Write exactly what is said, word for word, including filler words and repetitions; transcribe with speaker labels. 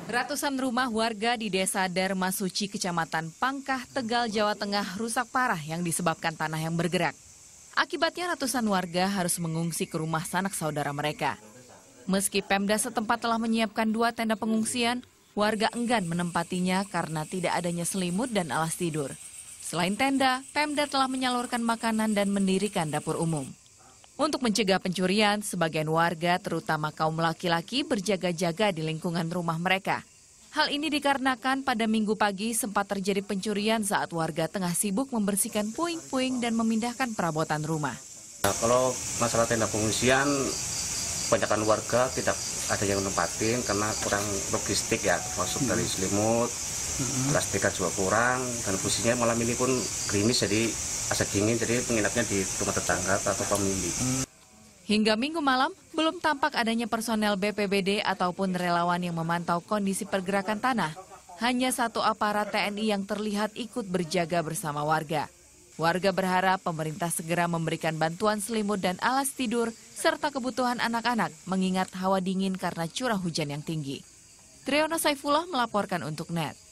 Speaker 1: Ratusan rumah warga di Desa Dharma Suci, Kecamatan Pangkah, Tegal, Jawa Tengah rusak parah yang disebabkan tanah yang bergerak. Akibatnya ratusan warga harus mengungsi ke rumah sanak saudara mereka. Meski Pemda setempat telah menyiapkan dua tenda pengungsian, warga enggan menempatinya karena tidak adanya selimut dan alas tidur. Selain tenda, Pemda telah menyalurkan makanan dan mendirikan dapur umum. Untuk mencegah pencurian, sebagian warga, terutama kaum laki-laki, berjaga-jaga di lingkungan rumah mereka. Hal ini dikarenakan pada Minggu pagi sempat terjadi pencurian saat warga tengah sibuk membersihkan puing-puing dan memindahkan perabotan rumah.
Speaker 2: Nah, kalau masalah tenda pengungsian, kebanyakan warga tidak ada yang menempatin karena kurang logistik ya, termasuk dari selimut, alas tikar juga kurang, dan posisinya malam ini pun gerimis jadi asap dingin, jadi penginapnya di rumah tetangga atau pemilik.
Speaker 1: Hingga Minggu malam, belum tampak adanya personel B P B D ataupun relawan yang memantau kondisi pergerakan tanah. Hanya satu aparat T N I yang terlihat ikut berjaga bersama warga. Warga berharap pemerintah segera memberikan bantuan selimut dan alas tidur, serta kebutuhan anak-anak, mengingat hawa dingin karena curah hujan yang tinggi. Triyono Saifullah melaporkan untuk N E T.